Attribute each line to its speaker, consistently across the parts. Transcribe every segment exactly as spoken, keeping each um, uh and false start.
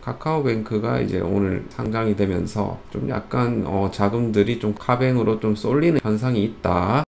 Speaker 1: 카카오뱅크가 이제 오늘 상장이 되면서 좀 약간 어, 자금들이 좀 카뱅으로 좀 쏠리는 현상이 있다.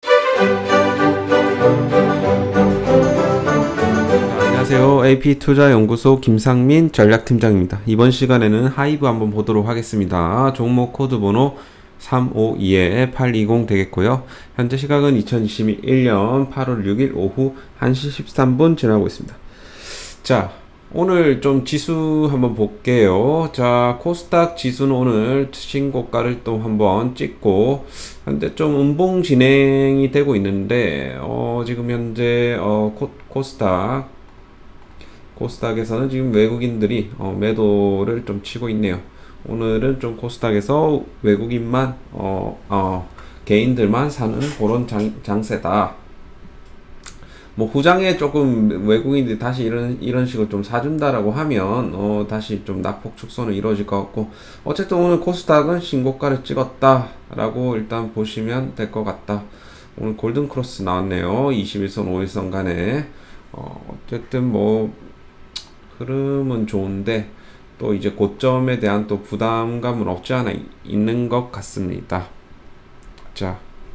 Speaker 1: 안녕하세요. 에이피투자연구소 김상민 전략팀장입니다. 이번 시간에는 하이브 한번 보도록 하겠습니다. 종목 코드 번호 삼오이 팔이공 되겠고요. 현재 시각은 이천이십일 년 팔월 육일 오후 한 시 십삼 분 지나고 있습니다. 자, 오늘 좀 지수 한번 볼게요. 자, 코스닥 지수는 오늘 신고가를 또 한번 찍고 현재 좀 음봉 진행이 되고 있는데 어, 지금 현재 어, 코, 코스닥 코스닥에서는 지금 외국인들이 어, 매도를 좀 치고 있네요. 오늘은 좀 코스닥에서 외국인만 어, 어, 개인들만 사는 그런 장, 장세다. 뭐 후장에 조금 외국인들이 다시 이런 이런 식으로 좀 사준다라고 하면 어, 다시 좀 낙폭 축소는 이루어질 것 같고, 어쨌든 오늘 코스닥은 신고가를 찍었다라고 일단 보시면 될 것 같다. 오늘 골든 크로스 나왔네요. 이십일 선 오 일선 간에 어, 어쨌든 뭐 흐름은 좋은데 또 이제 고점에 대한 또 부담감은 없지 않아 있는 것 같습니다. 자,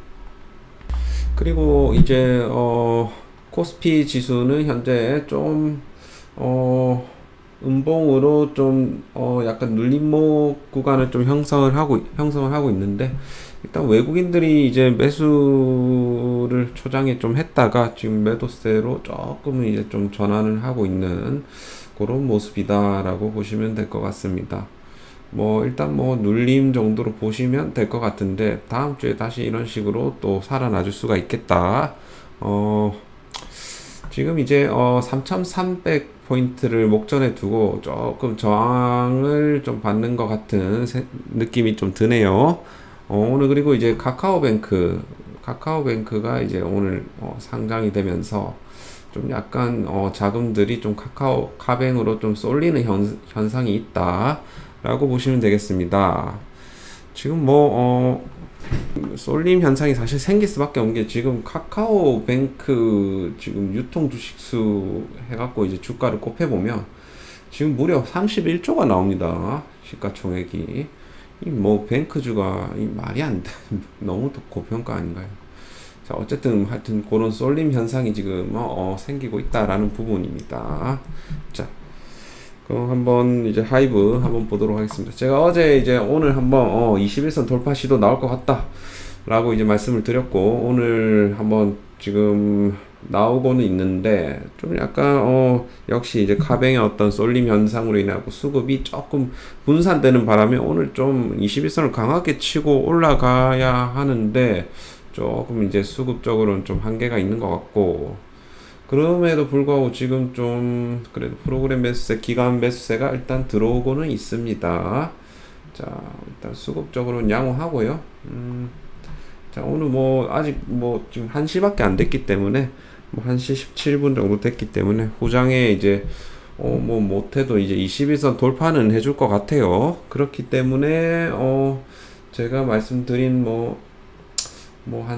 Speaker 1: 그리고 이제 어 코스피 지수는 현재 좀 어 음봉으로 좀 어 약간 눌림목 구간을 좀 형성을 하고 형성을 하고 있는데, 일단 외국인들이 이제 매수를 초장에 좀 했다가 지금 매도세로 조금은 이제 좀 전환을 하고 있는 그런 모습이다라고 보시면 될 것 같습니다. 뭐 일단 뭐 눌림 정도로 보시면 될 것 같은데, 다음 주에 다시 이런 식으로 또 살아나줄 수가 있겠다. 어 지금 이제 어 삼천삼백 포인트를 목전에 두고 조금 저항을 좀 받는 것 같은 세, 느낌이 좀 드네요. 어, 오늘 그리고 이제 카카오뱅크 카카오뱅크가 이제 오늘 어, 상장이 되면서 좀 약간 어, 자금들이 좀 카카오 카뱅으로 좀 쏠리는 현, 현상이 있다 라고 보시면 되겠습니다. 지금 뭐 어, 쏠림 현상이 사실 생길 수밖에 없는 게, 지금 카카오뱅크 지금 유통 주식수 해갖고 이제 주가를 곱해보면 지금 무려 삼십일 조가 나옵니다. 시가총액이. 이 뭐 뱅크주가 이 말이 안 돼. 너무 고평가 아닌가요? 자, 어쨌든 하여튼 그런 쏠림 현상이 지금 어, 어, 생기고 있다라는 부분입니다. 자, 그럼 한번 이제 하이브 한번 보도록 하겠습니다. 제가 어제 이제 오늘 한번 어, 이십일 선 돌파 시도 나올 것 같다 라고 이제 말씀을 드렸고, 오늘 한번 지금 나오고는 있는데 좀 약간 어 역시 이제 카뱅의 어떤 쏠림 현상으로 인하고 수급이 조금 분산되는 바람에 오늘 좀 이십일 선을 강하게 치고 올라가야 하는데 조금 이제 수급적으로는 좀 한계가 있는 것 같고, 그럼에도 불구하고 지금 좀 그래도 프로그램 매수세, 기간 매수세가 일단 들어오고는 있습니다. 자, 일단 수급적으로는 양호하고요. 음, 자, 오늘 뭐 아직 뭐 지금 한 시밖에 안 됐기 때문에 뭐 한 시 십칠 분 정도 됐기 때문에 후장에 이제 어 뭐 못해도 이제 이십일 선 돌파는 해줄 것 같아요. 그렇기 때문에 어 제가 말씀드린 뭐 뭐 한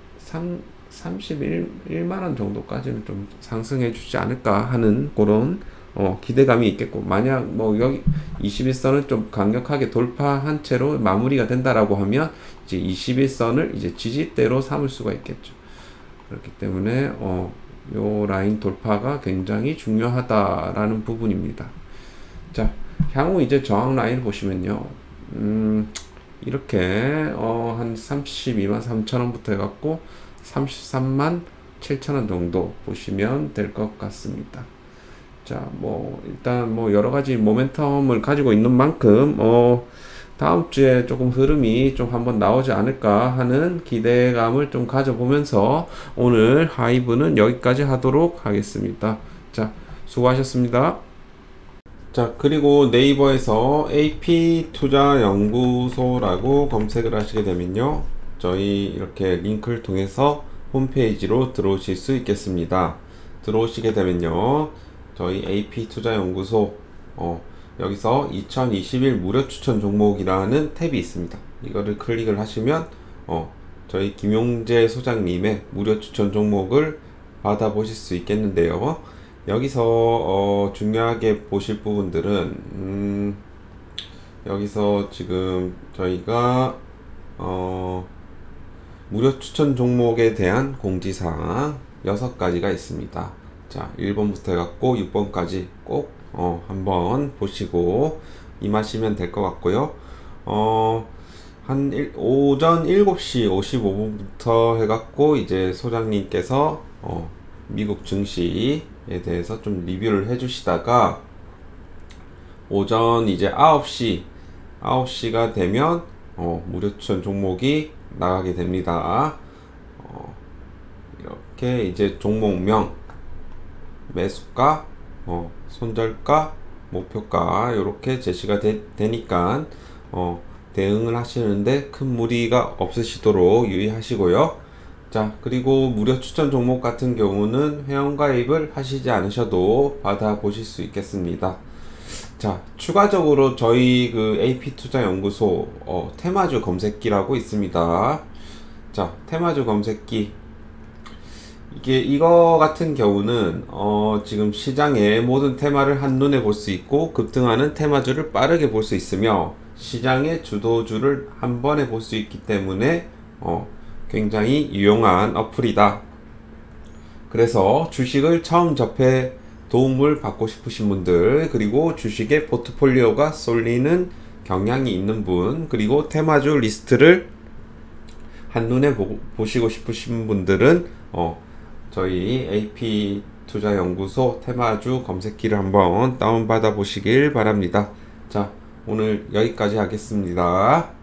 Speaker 1: 삼십일만 원 정도까지는 좀 상승해 주지 않을까 하는 그런 어 기대감이 있겠고, 만약 뭐 여기 이십일 선을 좀 강력하게 돌파한 채로 마무리가 된다라고 하면 이제 이십일 선을 이제 지지대로 삼을 수가 있겠죠. 그렇기 때문에 어 요 라인 돌파가 굉장히 중요하다라는 부분입니다. 자, 향후 이제 저항 라인 보시면요. 음 이렇게 어 한 삼십이만 삼천 원부터 해갖고 삼십삼만 칠천 원 정도 보시면 될 것 같습니다. 자, 뭐 일단 뭐 여러 가지 모멘텀을 가지고 있는 만큼 어 다음 주에 조금 흐름이 좀 한번 나오지 않을까 하는 기대감을 좀 가져보면서 오늘 하이브는 여기까지 하도록 하겠습니다. 자, 수고하셨습니다. 자, 그리고 네이버에서 에이피투자연구소라고 검색을 하시게 되면요, 저희 이렇게 링크를 통해서 홈페이지로 들어오실 수 있겠습니다. 들어오시게 되면요, 저희 에이피투자연구소 어, 여기서 이천이십일 무료 추천 종목이라는 탭이 있습니다. 이거를 클릭을 하시면 어, 저희 김용재 소장님의 무료 추천 종목을 받아보실 수 있겠는데요. 여기서 어, 중요하게 보실 부분들은 음, 여기서 지금 저희가 어, 무료 추천 종목에 대한 공지사항 여섯 가지가 있습니다. 자, 일 번부터 해갖고 육 번까지 꼭 어, 한번 보시고 임하시면 될 것 같고요. 어, 한 일, 오전 일곱 시 오십오 분부터 해갖고 이제 소장님께서 어, 미국 증시에 대해서 좀 리뷰를 해주시다가 오전 이제 아홉 시 아홉 시가 되면 어, 무료 추천 종목이 나가게 됩니다. 어, 이렇게 이제 종목명, 매수가, 어, 손절가, 목표가 이렇게 제시가 되, 되니까 어, 대응을 하시는데 큰 무리가 없으시도록 유의하시고요. 자, 그리고 무료 추천 종목 같은 경우는 회원가입을 하시지 않으셔도 받아보실 수 있겠습니다. 자, 추가적으로 저희 그 에이피투자연구소 어, 테마주 검색기라고 있습니다. 자, 테마주 검색기, 이게 이거 같은 경우는 어, 지금 시장의 모든 테마를 한눈에 볼 수 있고 급등하는 테마주를 빠르게 볼 수 있으며 시장의 주도주를 한 번에 볼 수 있기 때문에 어, 굉장히 유용한 어플이다. 그래서 주식을 처음 접해 도움을 받고 싶으신 분들, 그리고 주식의 포트폴리오가 쏠리는 경향이 있는 분, 그리고 테마주 리스트를 한눈에 보, 보시고 싶으신 분들은 어, 저희 에이피투자연구소 테마주 검색기를 한번 다운받아 보시길 바랍니다. 자, 오늘 여기까지 하겠습니다.